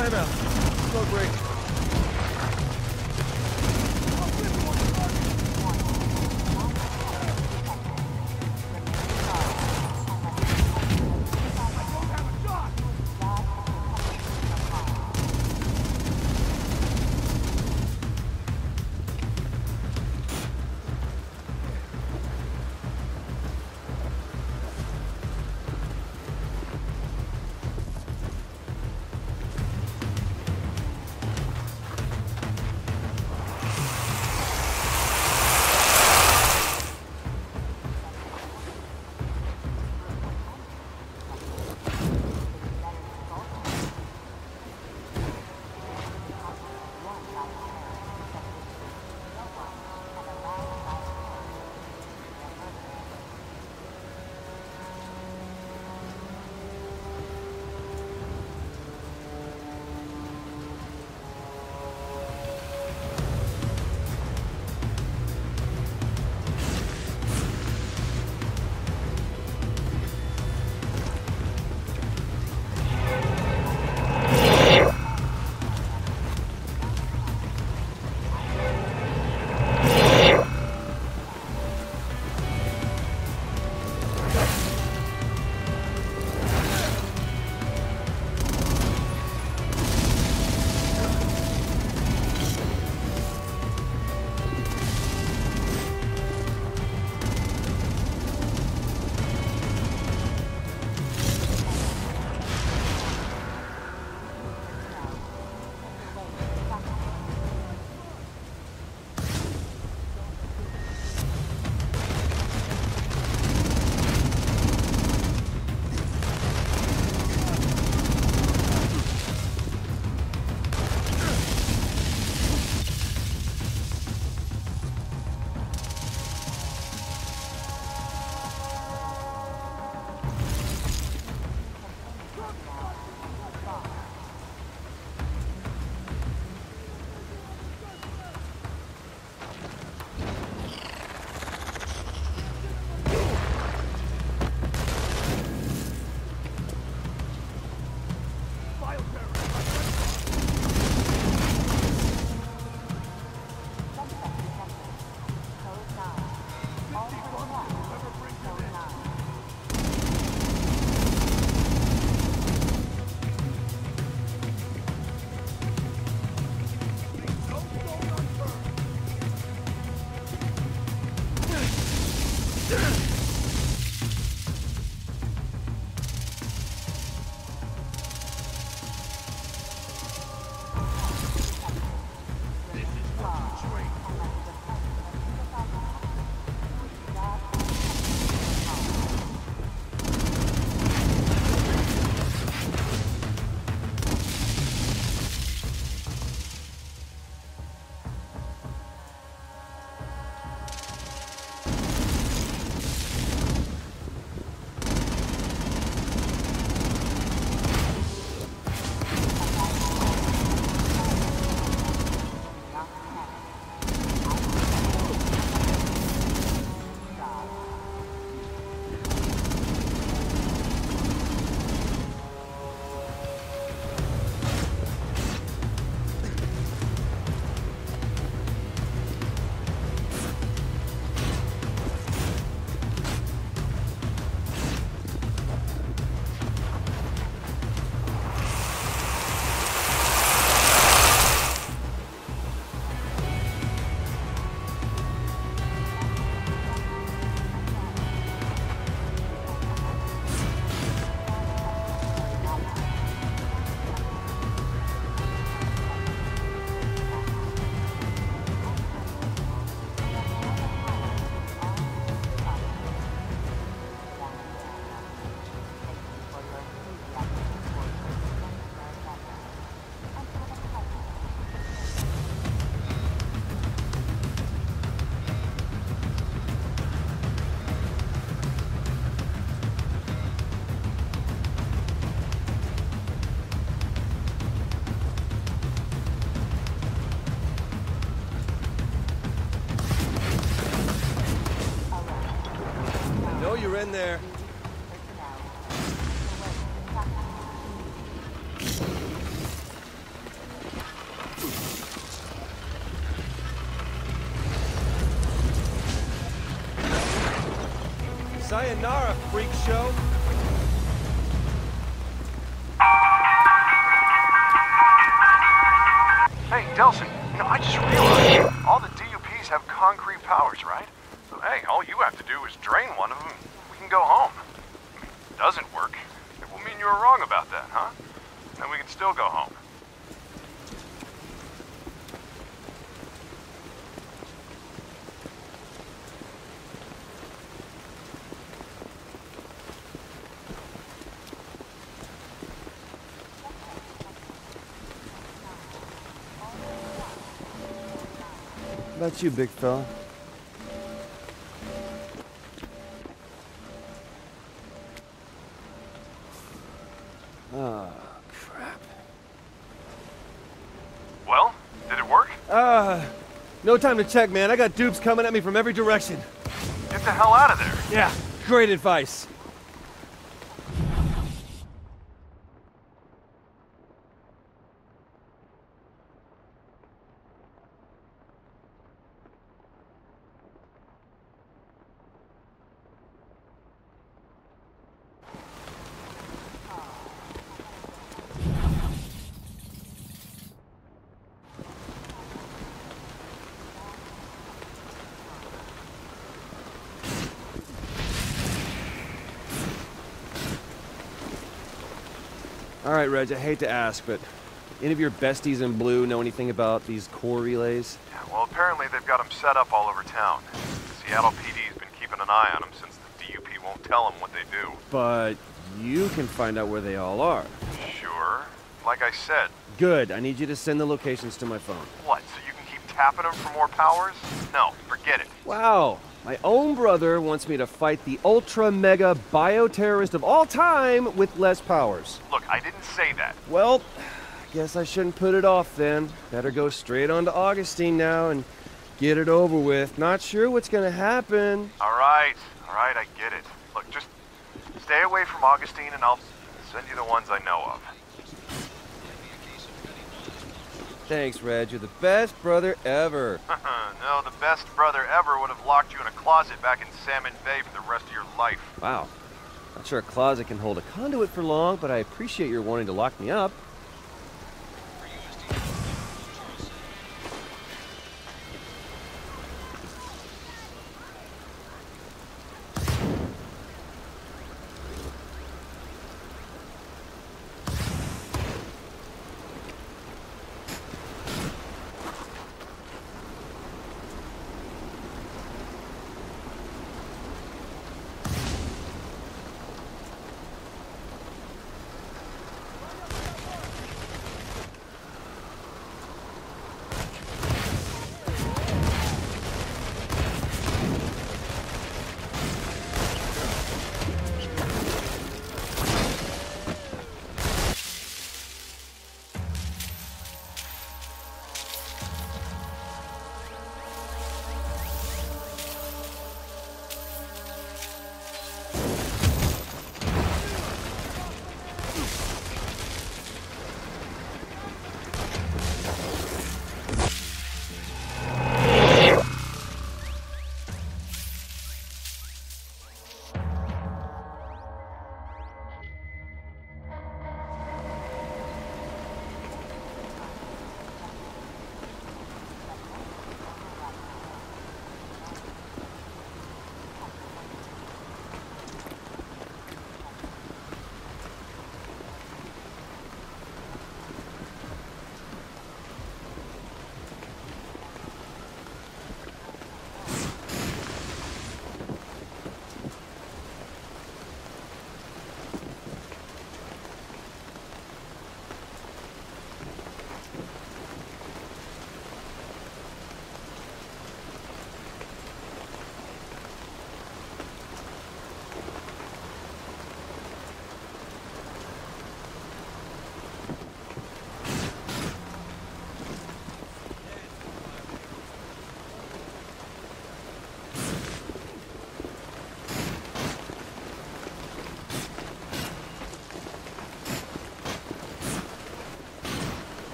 timeout. Smoke break. You're in there. Sayonara, freak show. Hey, Delsin, I just realized all the DUPs have concrete powers, right? So, hey, all you have to do is drain one of them, we can go home. If it doesn't work, it will mean you were wrong about that, huh? Then we can still go home. How about you, big fella? Oh, crap. Well, did it work? No time to check, man. I got dupes coming at me from every direction. Get the hell out of there. Yeah, great advice. All right, Reg, I hate to ask, but any of your besties in blue know anything about these core relays? Yeah, well, apparently they've got them set up all over town. The Seattle PD's been keeping an eye on them since the DUP won't tell them what they do. But you can find out where they all are. Sure. Like I said. Good. I need you to send the locations to my phone. What, so you can keep tapping them for more powers? No, forget it. Wow. My own brother wants me to fight the ultra-mega bioterrorist of all time with less powers. Look, I didn't say that. Well, guess I shouldn't put it off then. Better go straight on to Augustine now and get it over with. Not sure what's gonna happen. All right, I get it. Look, just stay away from Augustine and I'll send you the ones I know of. Thanks, Reg. You're the best brother ever. No, the best brother ever would have locked you in a closet back in Salmon Bay for the rest of your life. Wow. Not sure a closet can hold a conduit for long, but I appreciate your wanting to lock me up.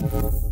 you.